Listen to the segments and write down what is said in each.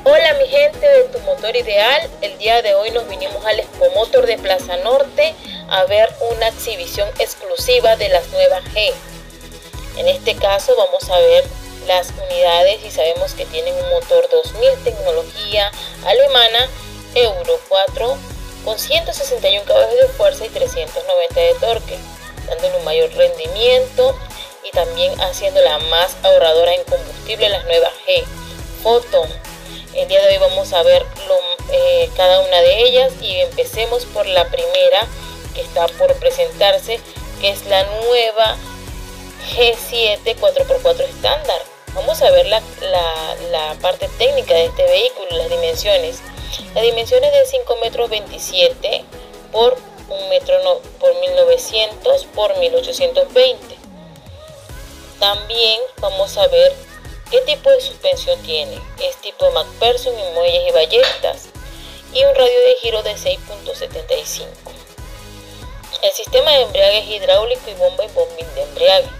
Hola mi gente de Tu Motor Ideal, el día de hoy nos vinimos al Expo Motor de Plaza Norte a ver una exhibición exclusiva de las nuevas G. En este caso vamos a ver las unidades y sabemos que tienen un motor 2000 tecnología alemana Euro 4 con 161 caballos de fuerza y 390 de torque, dándole un mayor rendimiento y también haciéndola más ahorradora en combustible las nuevas G. Photon. El día de hoy vamos a ver cada una de ellas y empecemos por la primera que está por presentarse, que es la nueva G7 4x4 estándar. Vamos a ver la parte técnica de este vehículo, las dimensiones. Las dimensiones de 5,27 m por 1 metro por 1900 por 1820. También vamos a ver qué tipo de suspensión tiene. Es tipo MacPherson en muelles y ballestas y un radio de giro de 6.75. El sistema de embriague es hidráulico y bomba y bombín de embriague.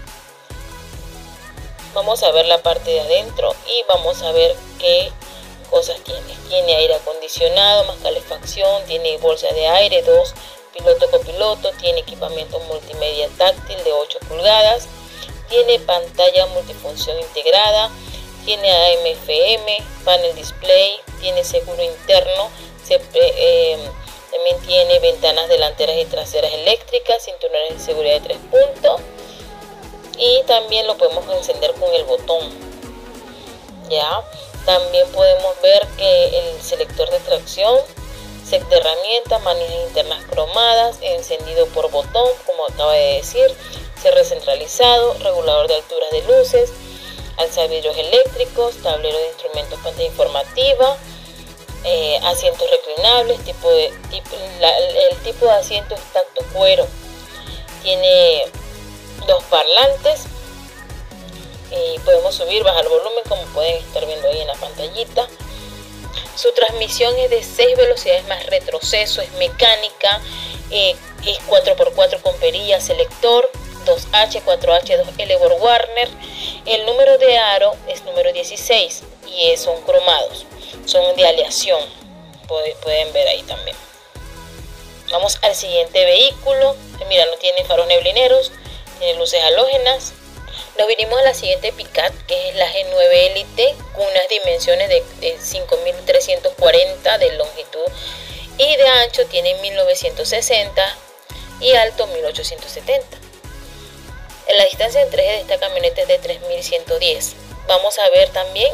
Vamos a ver la parte de adentro y vamos a ver qué cosas tiene. Tiene aire acondicionado, más calefacción, tiene bolsa de aire, 2 piloto-copiloto, tiene equipamiento multimedia táctil de 8 pulgadas, tiene pantalla multifunción integrada, tiene AM/FM, panel display, tiene seguro interno, también tiene ventanas delanteras y traseras eléctricas, cinturones de seguridad de 3 puntos y también lo podemos encender con el botón. Ya, también podemos ver que el selector de tracción, set de herramientas, manijas internas cromadas, encendido por botón, como acaba de decir, cierre centralizado, regulador de alturas de luces, alzavidrios eléctricos, tablero de instrumentos, pantalla informativa, asientos reclinables, el tipo de asiento es tacto cuero, tiene 2 parlantes y podemos subir, bajar el volumen como pueden estar viendo ahí en la pantallita. Su transmisión es de 6 velocidades más retroceso, es mecánica, es 4x4 con perilla selector, 2H, 4H, 2L BorgWarner. El número de aro es número 16 y son cromados, son de aleación, pueden ver ahí también. Vamos al siguiente vehículo. Mira, no tiene faros neblineros, tiene luces halógenas. Nos vinimos a la siguiente pickup, que es la G9 Elite, con unas dimensiones de 5.340 de longitud y de ancho tiene 1960 y alto 1870. La distancia entre ejes de esta camioneta es de 3110. Vamos a ver también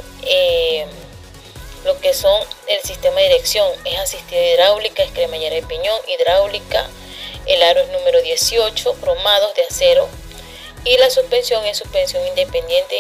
lo que son el sistema de dirección. Es asistida hidráulica, es cremallera de piñón, hidráulica. El aro es número 18, cromados de acero. Y la suspensión es suspensión independiente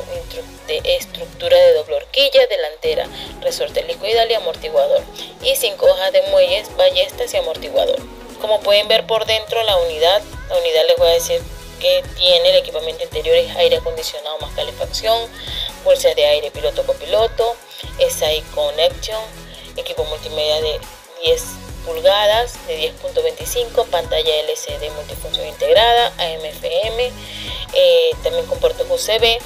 de estructura de doble horquilla, delantera, resorte helicoidal y amortiguador. Y 5 hojas de muelles, ballestas y amortiguador. Como pueden ver por dentro la unidad les voy a decir que tiene el equipamiento interior, es aire acondicionado más calefacción, bolsas de aire piloto-copiloto, SI Connection, equipo multimedia de 10 pulgadas de 10.25, pantalla LCD multifunción integrada, AM/FM, también con puertos USB,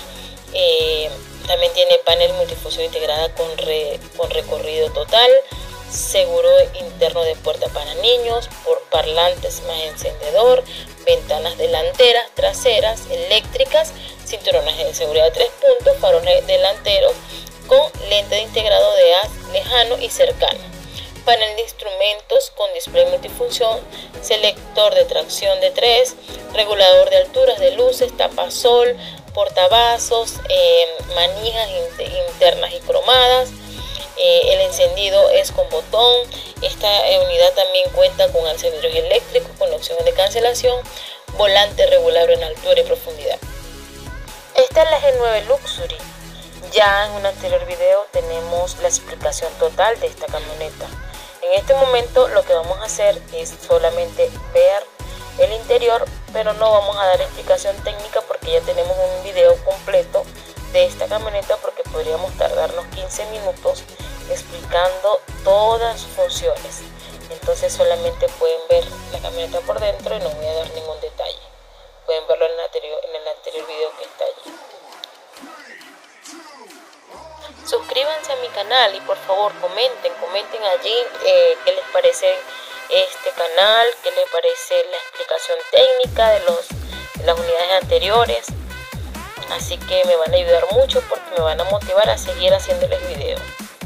también tiene panel multifunción integrada con recorrido total, seguro interno de puerta para niños, por parlantes más encendedor, ventanas delanteras, traseras, eléctricas, cinturones de seguridad de 3 puntos, farones delanteros con lente de integrado de haz lejano y cercano, panel de instrumentos con display multifunción, selector de tracción de 3, regulador de alturas de luces, tapasol, portavasos, manijas internas y cromadas. El encendido es con botón. Esta unidad también cuenta con alzavidrios eléctricos con opción de cancelación, volante regulable en altura y profundidad. Esta es la G9 Luxury. Ya en un anterior video tenemos la explicación total de esta camioneta. En este momento lo que vamos a hacer es solamente ver el interior, pero no vamos a dar explicación técnica porque ya tenemos un video completo de esta camioneta, porque podríamos tardarnos 15 minutos explicando todas sus funciones. Entonces solamente pueden ver la camioneta por dentro y no voy a dar ningún detalle. Pueden verlo en el anterior video que está allí. Suscríbete suscríbanse a mi canal y por favor comenten allí qué les parece este canal, qué les parece la explicación técnica de las unidades anteriores. Así que me van a ayudar mucho porque me van a motivar a seguir haciéndoles videos.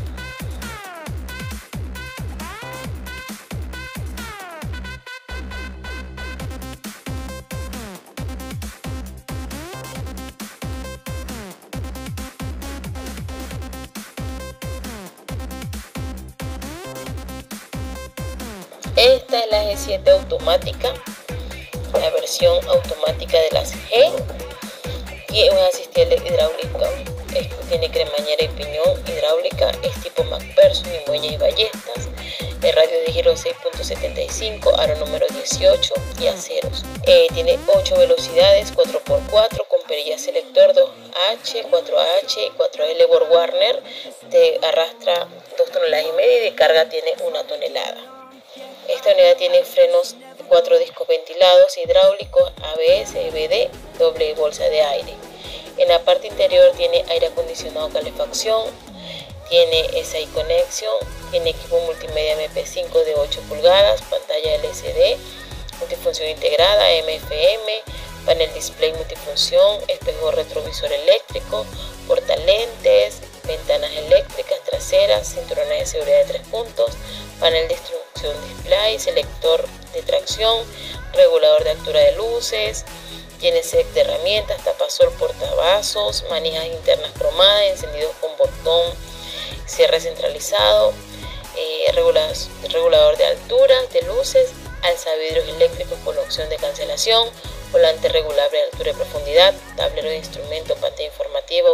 Esta es la G7 automática, la versión automática de las G, y un asistente hidráulico. Tiene cremallera y piñón hidráulica, es tipo MacPherson y muelles y ballestas, el radio de giro 6.75, aro número 18 y aceros. Tiene 8 velocidades, 4x4 con perilla selector 2H, 4H y 4L por Warner. Te arrastra 2,5 toneladas y de carga tiene 1 tonelada. Esta unidad tiene frenos 4 discos ventilados hidráulicos, ABS, EBD, doble bolsa de aire. En la parte interior tiene aire acondicionado, calefacción, tiene SI Connection, tiene equipo multimedia MP5 de 8 pulgadas, pantalla LCD, multifunción integrada, MFM, panel display multifunción, espejo retrovisor eléctrico, portalentes, ventanas eléctricas traseras, cinturones de seguridad de 3 puntos, panel de instrucción display, selector de tracción, regulador de altura de luces, tiene set de herramientas, tapasol, portavasos, manijas internas cromadas, encendidos con botón, cierre centralizado, regulador de altura de luces, alzavidrios eléctricos con opción de cancelación, volante regulable de altura y profundidad, tablero de instrumentos, pantalla informativa.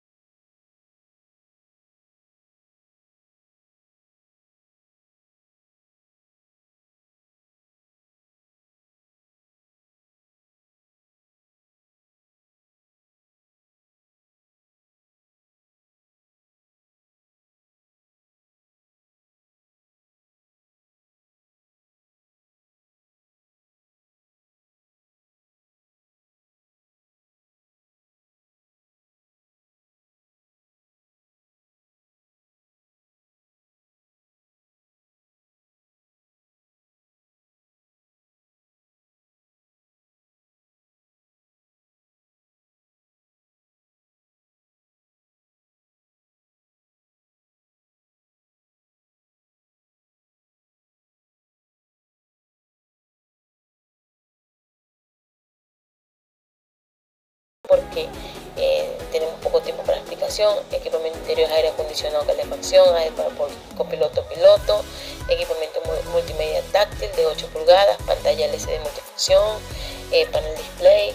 Porque tenemos poco tiempo para explicación. Equipamiento interior, aire acondicionado, calefacción, aire para copiloto, piloto, equipamiento multimedia táctil de 8 pulgadas, pantalla LCD multifunción, panel display,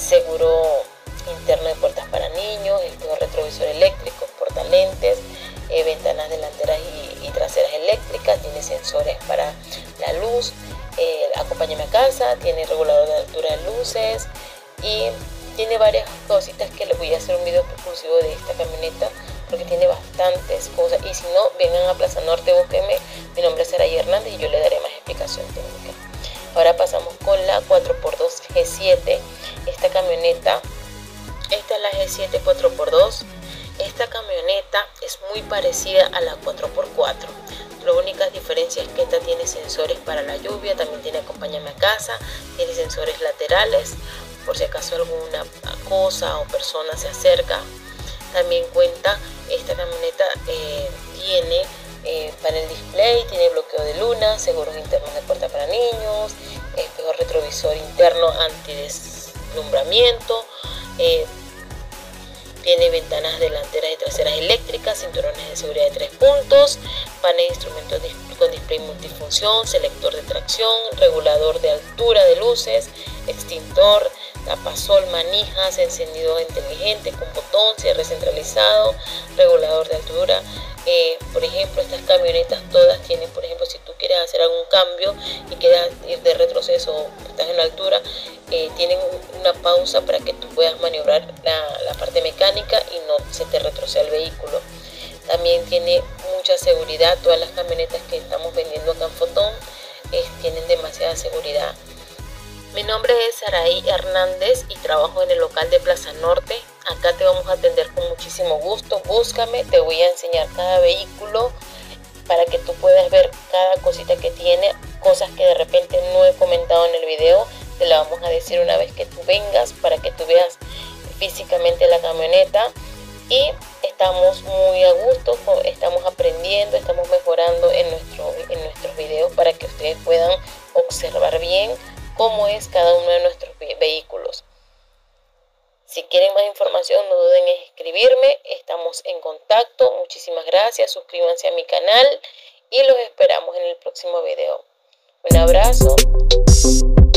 seguro interno de puertas para niños, espejo retrovisor eléctrico, portalentes, ventanas delanteras y traseras eléctricas, tiene sensores para la luz, acompáñame a casa, tiene regulador de altura de luces y tiene varias cositas que les voy a hacer un video exclusivo de esta camioneta porque tiene bastantes cosas. Y si no, vengan a Plaza Norte, búsquenme. Mi nombre es Saraí Hernández y yo le daré más explicación técnica. Ahora pasamos con la 4x2 G7. Esta camioneta, esta es la G7 4x2. Esta camioneta es muy parecida a la 4x4. La única diferencia es que esta tiene sensores para la lluvia, también tiene acompáñame a casa, tiene sensores laterales por si acaso alguna cosa o persona se acerca. También cuenta, esta camioneta tiene panel display, tiene bloqueo de luna, seguros internos de puerta para niños, espejo retrovisor interno antideslumbramiento, tiene ventanas delanteras y traseras eléctricas, cinturones de seguridad de 3 puntos, panel de instrumentos con display multifunción, selector de tracción, regulador de altura de luces, extintor, tapasol, manijas, encendido inteligente con botón, cierre centralizado, regulador de altura. Por ejemplo, estas camionetas todas tienen, por ejemplo, si tú quieres hacer algún cambio y quieres ir de retroceso o estás en altura, tienen una pausa para que tú puedas maniobrar la parte mecánica y no se te retroceda el vehículo. También tiene mucha seguridad. Todas las camionetas que estamos vendiendo acá en Fotón tienen demasiada seguridad. Mi nombre es Saraí Hernández y trabajo en el local de Plaza Norte. Acá te vamos a atender con muchísimo gusto. Búscame, te voy a enseñar cada vehículo para que tú puedas ver cada cosita que tiene, cosas que de repente no he comentado en el video. Te la vamos a decir una vez que tú vengas para que tú veas físicamente la camioneta. Y estamos muy a gusto, estamos aprendiendo, estamos mejorando en nuestros videos para que ustedes puedan observar bien cómo es cada uno de nuestros vehículos. Si quieren más información, no duden en escribirme. Estamos en contacto. Muchísimas gracias. Suscríbanse a mi canal y los esperamos en el próximo video. Un abrazo.